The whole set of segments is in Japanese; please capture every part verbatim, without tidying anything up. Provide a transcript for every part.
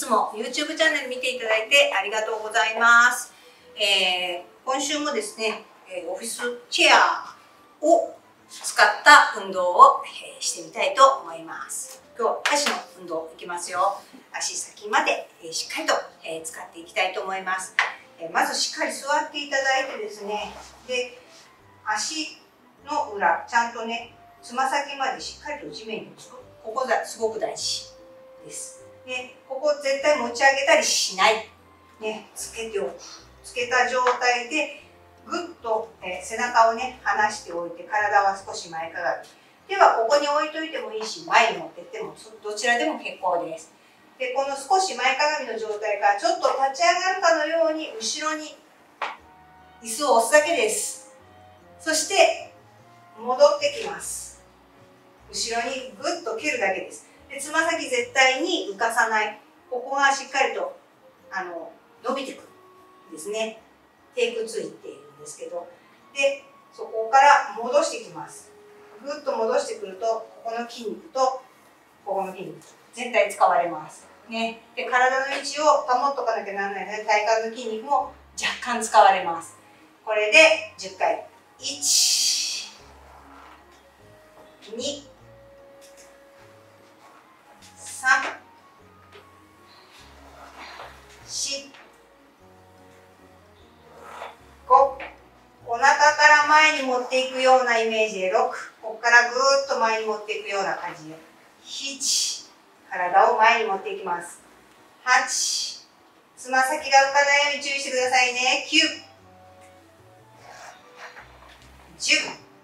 つも YouTube チャンネル見ていただいてありがとうございます。えー、今週もですね、オフィスチェアを使った運動をしてみたいと思います。今日は足の運動いきますよ。足先までしっかりと使っていきたいと思います。まずしっかり座っていただいてですね、で足の裏ちゃんとね、つま先までしっかりと地面につく。ここがすごく大事です。で、ここ絶対持ち上げたりしない。ね、つけておく。つけた状態でぐっと、えー、背中をね離しておいて、体は少し前かがみ。ではここに置いといてもいいし、前に持っていってもどちらでも結構です。で、この少し前かがみの状態からちょっと立ち上がるかのように後ろに椅子を押すだけです。そして戻ってきます。後ろにぐっと蹴るだけです。で、つま先絶対に浮かさない。ここがしっかりとあの伸びてくるんですね。テープついているんですけど、でそこから戻してきます。ぐっと戻してくると、ここの筋肉とここの筋肉全体使われますね。で、体の位置を保っとかなきゃならないので、体幹の筋肉も若干使われます。これでじゅっかい。いち、に、さん、よん、ご、お腹から前に持っていくようなイメージでろく、ここからぐーっと前に持っていくような感じでなな、体を前に持っていきます。はち、つま先が浮かないように注意してくださいね。きゅう、じゅう、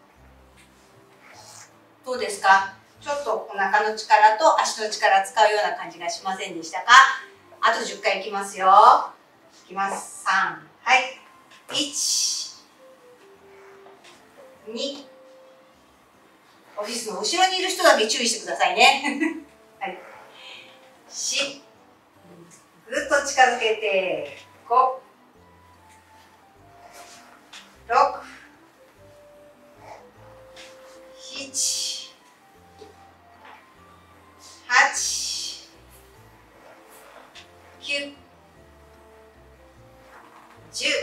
どうですか？ちょっとお腹の力と足の力使うような感じがしませんでしたか？あとじゅっかいいきますよ。いきます。さん、はい。いち、に、オフィスの後ろにいる人だけ注意してくださいね。はい。よん、ぐっと近づけて、ご、ろく、しち、はち、きゅう、じゅう。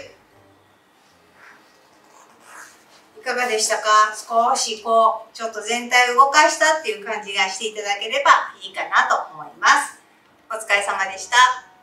いかがでしたか？少しこうちょっと全体を動かしたっていう感じがしていただければいいかなと思います。お疲れ様でした。